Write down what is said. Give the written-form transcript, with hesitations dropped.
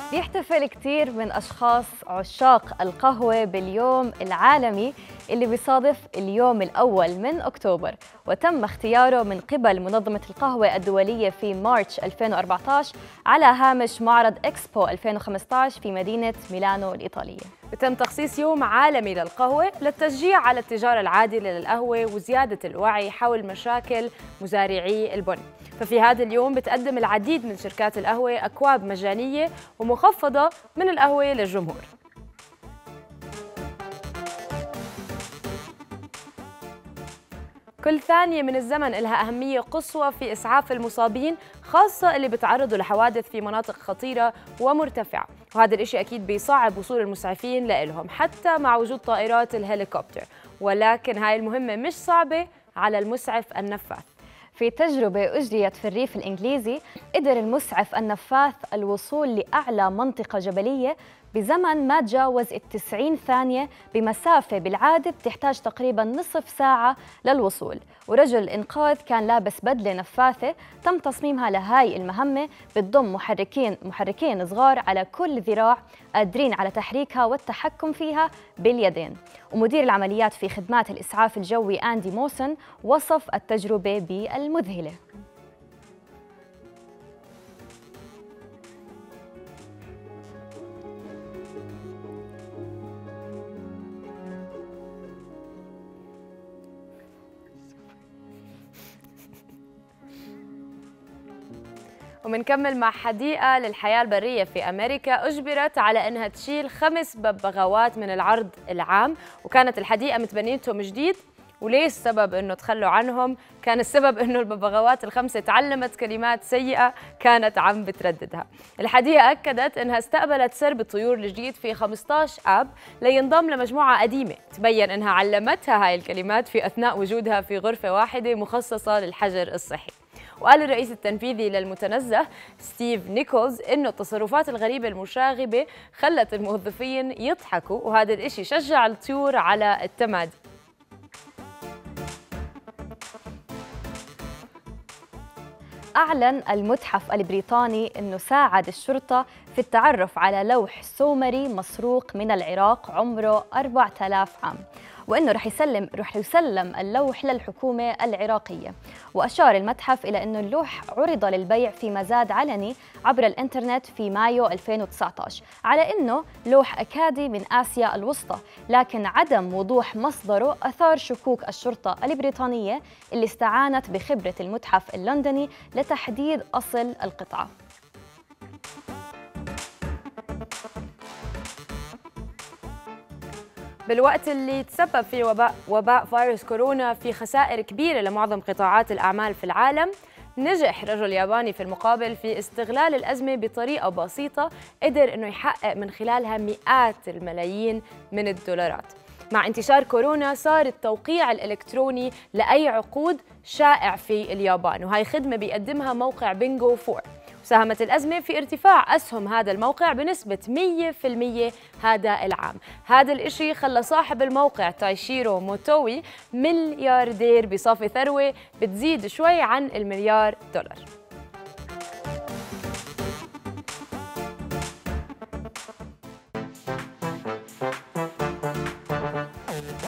بيحتفل كتير من أشخاص عشاق القهوة باليوم العالمي اللي بيصادف اليوم الأول من أكتوبر، وتم اختياره من قبل منظمة القهوة الدولية في مارس 2014 على هامش معرض إكسبو 2015 في مدينة ميلانو الإيطالية. وتم تخصيص يوم عالمي للقهوة للتشجيع على التجارة العادلة للقهوة وزيادة الوعي حول مشاكل مزارعي البن. ففي هذا اليوم بتقدم العديد من شركات القهوة أكواب مجانية ومخفضة من القهوة للجمهور. كل ثانية من الزمن لها أهمية قصوى في إسعاف المصابين، خاصة اللي بتعرضوا لحوادث في مناطق خطيرة ومرتفعة، وهذا الإشي أكيد بيصعب وصول المسعفين لإلهم حتى مع وجود طائرات الهليكوبتر، ولكن هاي المهمة مش صعبة على المسعف النفاث. في تجربة أجريت في الريف الإنجليزي قدر المسعف النفاث الوصول لأعلى منطقة جبلية بزمن ما تجاوز 90 ثانية بمسافة بالعادة بتحتاج تقريباً نصف ساعة للوصول. ورجل الإنقاذ كان لابس بدلة نفاثة تم تصميمها لهاي المهمة، بتضم محركين صغار على كل ذراع قادرين على تحريكها والتحكم فيها باليدين. ومدير العمليات في خدمات الإسعاف الجوي أندي موسن وصف التجربة بالمذهلة. ومنكمل مع حديقة للحياة البرية في أمريكا أجبرت على أنها تشيل 5 ببغاوات من العرض العام، وكانت الحديقة متبنيتهم جديد. وليش السبب أنه تخلوا عنهم؟ كان السبب أنه الببغاوات ال5 تعلمت كلمات سيئة كانت عم بترددها. الحديقة أكدت أنها استقبلت سرب الطيور الجديد في 15 آب لينضم لمجموعة قديمة تبين أنها علمتها هاي الكلمات في أثناء وجودها في غرفة واحدة مخصصة للحجر الصحي. وقال الرئيس التنفيذي للمتنزه ستيف نيكولز إنه التصرفات الغريبة المشاغبة خلت الموظفين يضحكوا، وهذا الإشي شجع الطيور على التمادي. أعلن المتحف البريطاني أنه ساعد الشرطة في التعرف على لوح سومري مسروق من العراق عمره 4000 عام، وأنه رح يسلم اللوح للحكومة العراقية. وأشار المتحف إلى أنه اللوح عرض للبيع في مزاد علني عبر الإنترنت في مايو 2019 على أنه لوح أكادي من آسيا الوسطى، لكن عدم وضوح مصدره أثار شكوك الشرطة البريطانية اللي استعانت بخبرة المتحف اللندني لتحديد أصل القطعة. بالوقت اللي تسبب فيه وباء فيروس كورونا في خسائر كبيرة لمعظم قطاعات الأعمال في العالم، نجح رجل ياباني في المقابل في استغلال الأزمة بطريقة بسيطة قدر إنه يحقق من خلالها مئات الملايين من الدولارات. مع انتشار كورونا صار التوقيع الإلكتروني لأي عقود شائع في اليابان، وهي خدمة بيقدمها موقع بينغو 4. ساهمت الأزمة في ارتفاع أسهم هذا الموقع بنسبة 100% هذا العام. هذا الإشي خلى صاحب الموقع تايشيرو موتوي ملياردير بصافي ثروة بتزيد شوي عن $1,000,000,000.